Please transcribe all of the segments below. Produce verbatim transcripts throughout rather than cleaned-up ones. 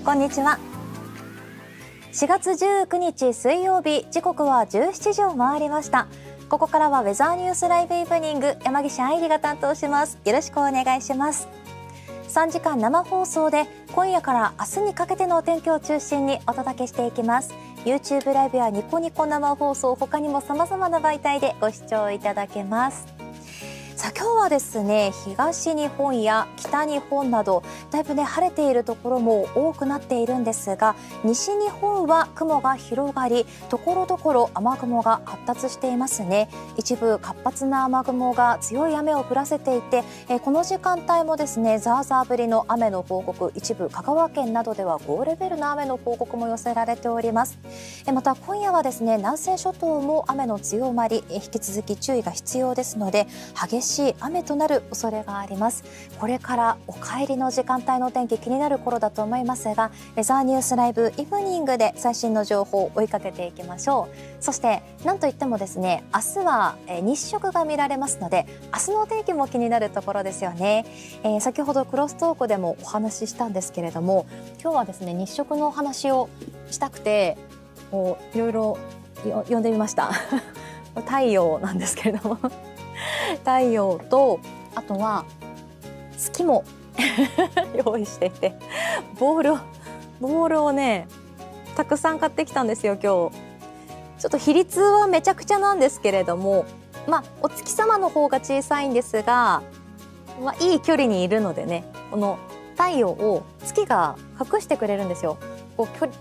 こんにちは。しがつじゅうくにち水曜日、時刻はじゅうしちじを回りました。ここからはウェザーニュースライブイブニング、山岸愛理が担当します。よろしくお願いします。さんじかん生放送で今夜から明日にかけてのお天気を中心にお届けしていきます。 YouTube ライブやニコニコ生放送、他にも様々な媒体でご視聴いただけます。さあ今日はですね、東日本や北日本などだいぶね晴れているところも多くなっているんですが、西日本は雲が広がり、ところどころ雨雲が発達していますね。一部活発な雨雲が強い雨を降らせていて、えこの時間帯もですねザーザー降りの雨の報告、一部香川県などではごレベルの雨の報告も寄せられております。えまた今夜はですね南西諸島も雨の強まり、え引き続き注意が必要ですので、激しい雨となる恐れがあります。これからお帰りの時間帯のお天気気になる頃だと思いますが、ウェザーニュースライブイブニングで最新の情報を追いかけていきましょう。そしてなんといってもですね、明日は日食が見られますので、明日のお天気も気になるところですよね。えー、先ほどクロストークでもお話ししたんですけれども、今日はですね日食のお話をしたくてこういろいろ読んでみました太陽なんですけれども太陽と、あとは月も用意していて、ボールをボールをねたくさん買ってきたんですよ今日。ちょっと比率はめちゃくちゃなんですけれども、まあお月様の方が小さいんですが、まあ、いい距離にいるのでね、この太陽を月が隠してくれるんですよ。こう距離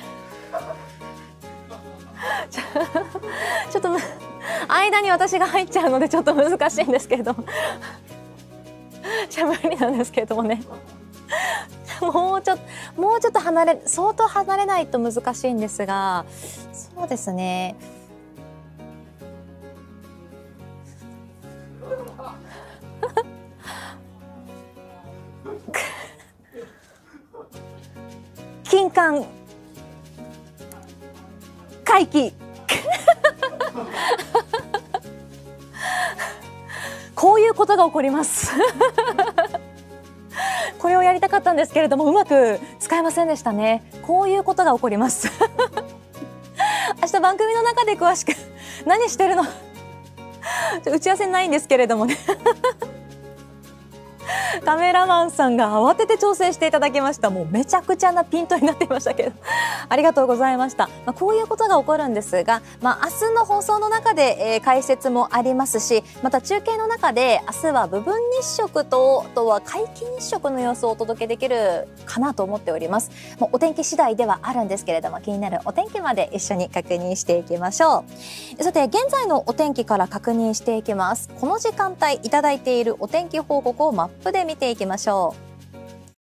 ちょっと間に私が入っちゃうのでちょっと難しいんですけれどもしゃべりなんですけれどもねもうちょっともうちょっと離れ相当離れないと難しいんですが、そうですね金環回帰こういうことが起こりますこれをやりたかったんですけれどもうまく使えませんでしたね。こういうことが起こります明日番組の中で詳しく何してるの打ち合わせないんですけれどもねカメラマンさんが慌てて調整していただきました。もうめちゃくちゃなピントになっていましたけどありがとうございました。まあ、こういうことが起こるんですが、まあ、明日の放送の中で、えー、解説もありますし、また中継の中で明日は部分日食とあとは皆既日食の様子をお届けできるかなと思っております。もうお天気次第ではあるんですけれども、気になるお天気まで一緒に確認していきましょう。さて現在のお天気から確認していきます。この時間帯いただいているお天気報告をマップで見ていきましょう。